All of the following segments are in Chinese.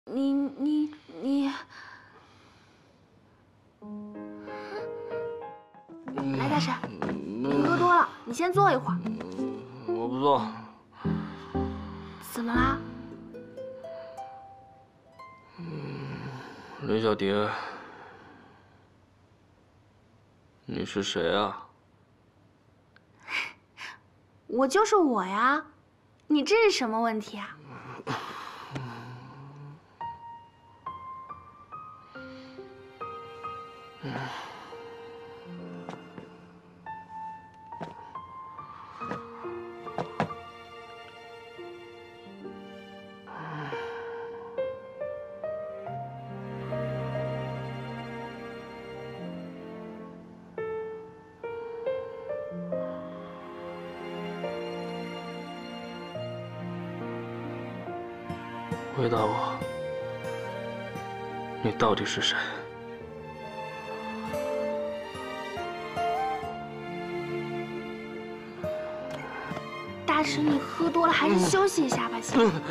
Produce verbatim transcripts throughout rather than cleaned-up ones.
你你你，来，大婶，你喝多了，你先坐一会儿。 我不坐。 怎么啦？ 林小蝶，你是谁啊？ 我就是我呀，你这是什么问题啊？ 回答我，你到底是谁？ 大婶，你喝多了，还是休息一下吧，行吗？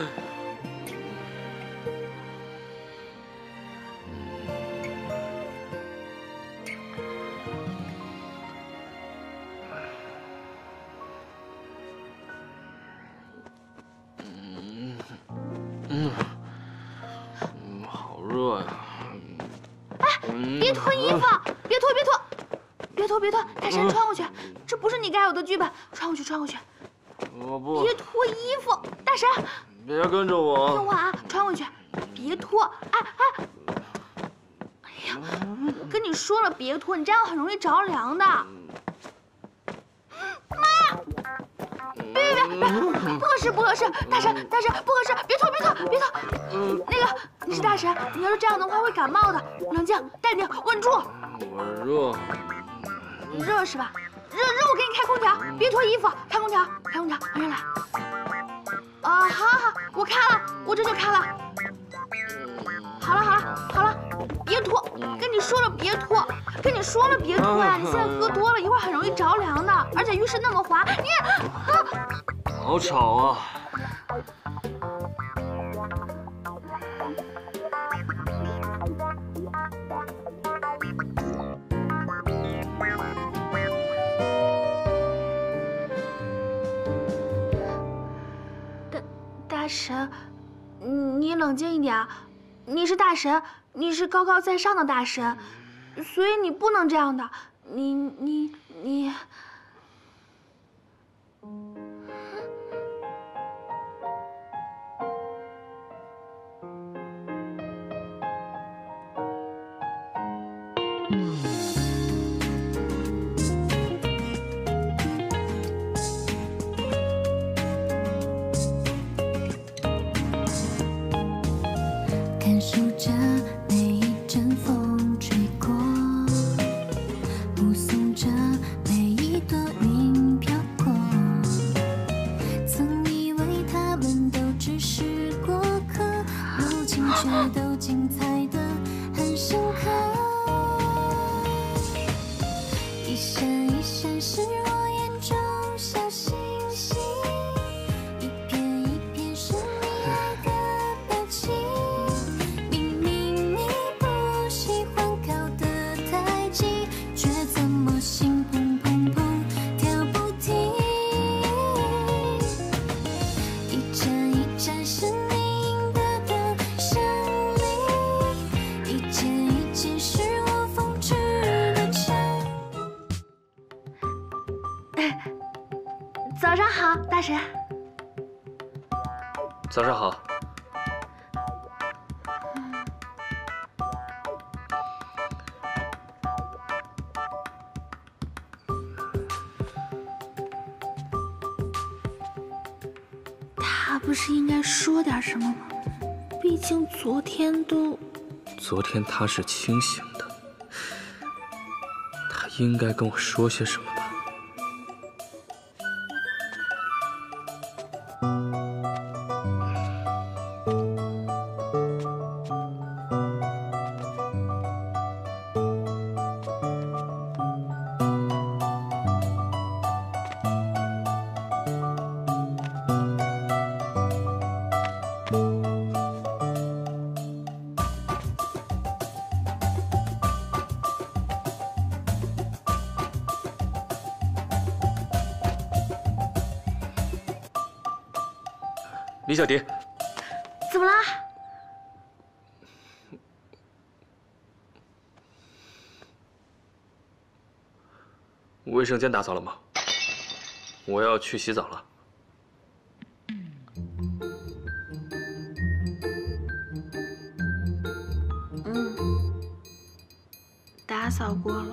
嗯，嗯，好热呀！ 哎，别脱衣服，别脱，别脱，别脱，别脱！大婶，穿过去，这不是你该有的剧本，穿过去，穿过去。 我不。 别脱衣服，大婶。 别跟着我。 听话啊，穿过去，别脱！哎哎，哎呀，我跟你说了，别脱，你这样很容易着凉的。妈！别别别别，不合适不合适！大婶大婶，不合适，别脱别脱别脱！那个你是大婶，你要是这样的话会感冒的。冷静淡定，稳住。 我热。 热是吧？热热，我给你开空调，别脱衣服，开空调开空调，马上来。啊，好好好，我开了，我这就开了。好了好了好了，别脱，跟你说了别脱，跟你说了别脱呀！你现在喝多了，一会儿很容易着凉的，而且浴室那么滑，你啊！ 好吵啊！ 大大婶，你冷静一点啊！你是大神，你是高高在上的大神，所以你不能这样的。你你你。 感受着每一阵风吹过，目送着每一朵云飘过。曾以为他们都只是过客，如今却都精彩得很深刻。一闪一闪是我眼中小星星，一片一片是你爱的表情。心砰砰砰跳不停，一盏一盏是你赢得的胜利，一件一件是我风驰的城。 早上好，大神。 早上好。 他不是应该说点什么吗？毕竟昨天都…… 昨天他是清醒的，他应该跟我说些什么吧？ 李小迪， 怎么啦？ 卫生间打扫了吗？我要去洗澡了。 嗯，打扫过了。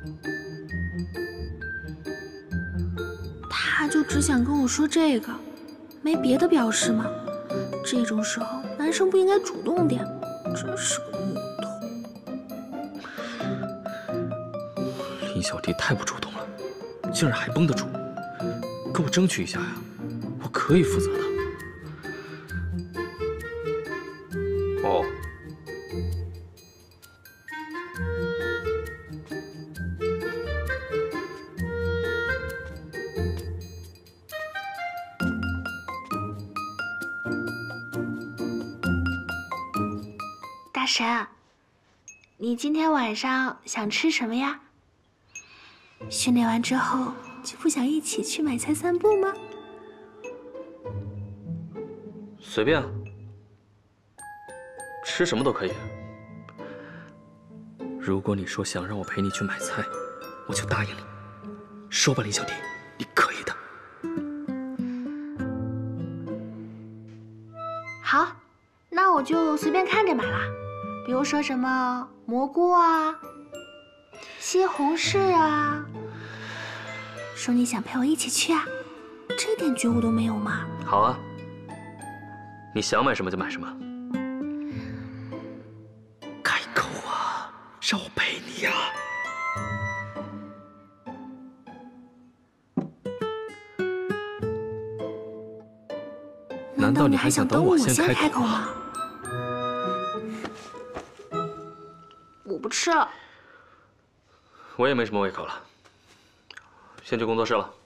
他就只想跟我说这个，没别的表示吗？这种时候，男生不应该主动点吗？真是个木头。 林小迪太不主动了，竟然还绷得住，跟我争取一下呀！我可以负责的。哦。 大神，你今天晚上想吃什么呀？训练完之后就不想一起去买菜散步吗？ 随便，吃什么都可以。如果你说想让我陪你去买菜，我就答应你。说吧，林小迪，你可以的。 好，那我就随便看着买啦。比如说什么蘑菇啊、西红柿啊。说你想陪我一起去啊？这点觉悟都没有吗？ 好啊，你想买什么就买什么。开口啊，让我陪你呀！难道你还想等我先开口吗？我不吃了。 我也没什么胃口了，先去工作室了。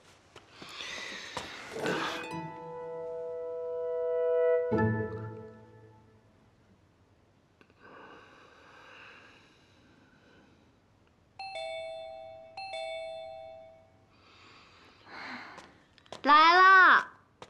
来啦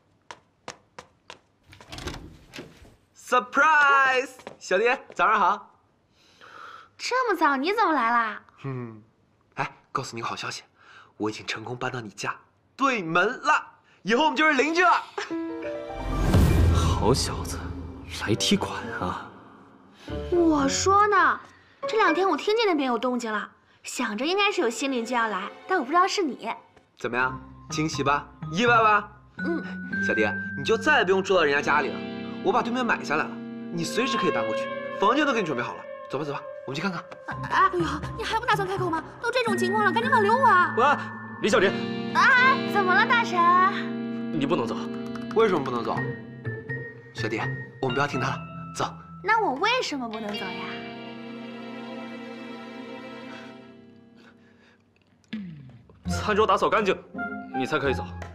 ！Surprise， 小迪，早上好。 这么早，你怎么来啦？ 嗯，哎，告诉你个好消息，我已经成功搬到你家对门了，以后我们就是邻居了。 好小子，来提款啊！ 我说呢，这两天我听见那边有动静了，想着应该是有新邻居要来，但我不知道是你。 怎么样，惊喜吧？意外吧？ 嗯， 小迪，你就再也不用住到人家家里了，我把对面买下来了，你随时可以搬过去，房间都给你准备好了。走吧走吧，我们去看看。 哎呦，你还不打算开口吗？都这种情况了，赶紧挽留我啊！ 喂，李小迪。 啊，怎么了，大神？ 你不能走。 为什么不能走？小迪，我们不要听他了，走。 那我为什么不能走呀？ 餐桌打扫干净，你才可以走。